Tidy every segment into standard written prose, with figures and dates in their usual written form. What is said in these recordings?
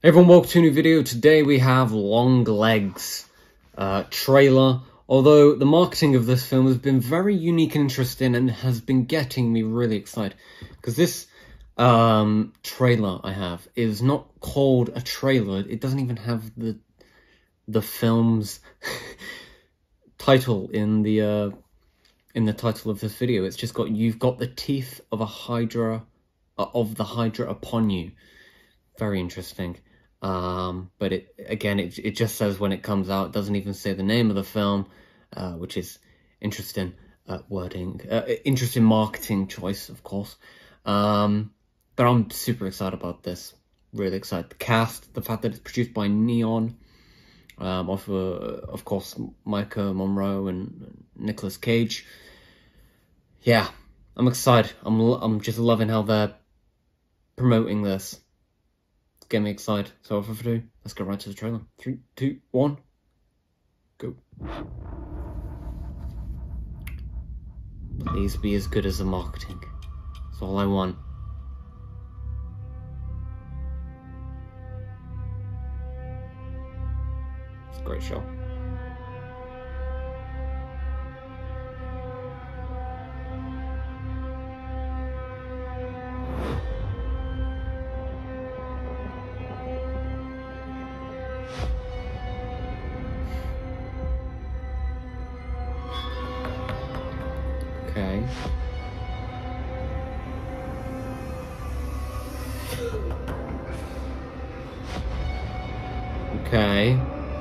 Hey everyone, welcome to a new video. Today we have Longlegs trailer. Although the marketing of this film has been very unique and interesting and has been getting me really excited. Because this trailer I have is not called a trailer. It doesn't even have the film's title in the title of this video. It's just got, you've got the teeth of a Hydra, of the Hydra upon you. Very interesting. But it just says when it comes out. It doesn't even say the name of the film, which is interesting wording, interesting marketing choice, of course. But I'm super excited about this. Really excited. The cast, the fact that it's produced by Neon, of course, Micah Monroe and Nicolas Cage. Yeah, I'm excited. I'm just loving how they're promoting this. Get me excited. So without further ado, let's go right to the trailer. 3, 2, 1, go. Please be as good as the marketing. That's all I want. It's a great show. Okay. Okay.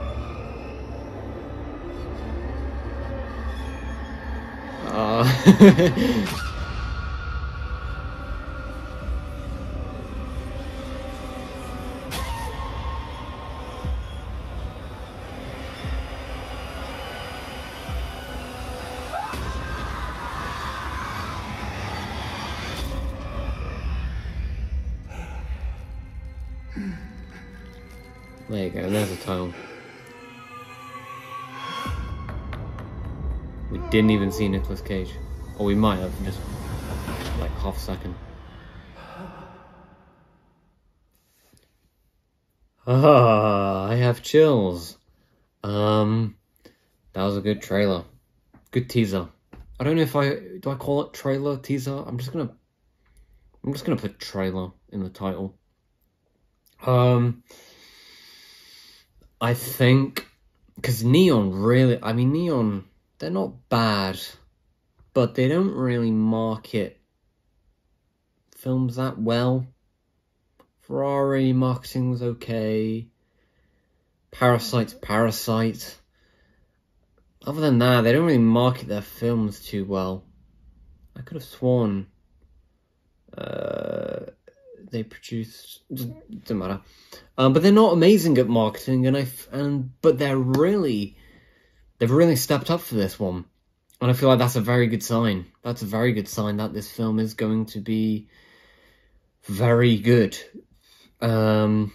There you go, there's the title. We didn't even see Nicolas Cage. Or we might have, just like half a second. I have chills. That was a good trailer. Good teaser. I don't know if do I call it trailer, teaser? I'm just gonna put trailer in the title. I think, because Neon, they're not bad, but they don't really market films that well. Ferrari marketing was okay. Parasite. Other than that, they don't really market their films too well. I could have sworn they produced, doesn't matter. But they're not amazing at marketing, but they've really stepped up for this one, and I feel like that's a very good sign. That's a very good sign that this film is going to be very good. They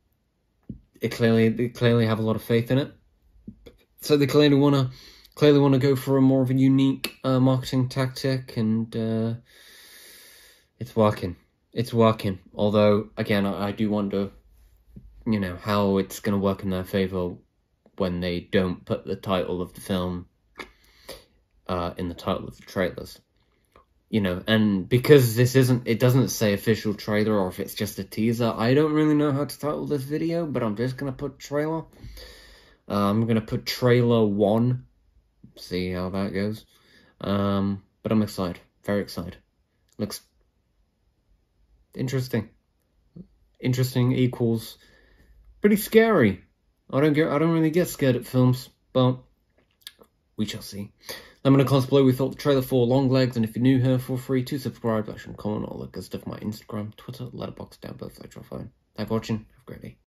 clearly have a lot of faith in it, so they clearly wanna go for a more of a unique marketing tactic, and it's working. It's working. Although, again, I do wonder, you know, how it's going to work in their favor when they don't put the title of the film in the title of the trailers. You know, and because it doesn't say official trailer, or if it's just a teaser, I don't really know how to title this video, but I'm just going to put trailer. I'm going to put trailer 1, see how that goes. But I'm excited, very excited. Looks interesting equals pretty scary. I don't really get scared at films, but we shall see. Let me know in the comments below what you thought the trailer for Longlegs, and if you're new here, feel free to subscribe, like, and comment, all that good stuff. My Instagram, Twitter, Letterboxd down both sides of your phone. Thanks for watching. Have a great day.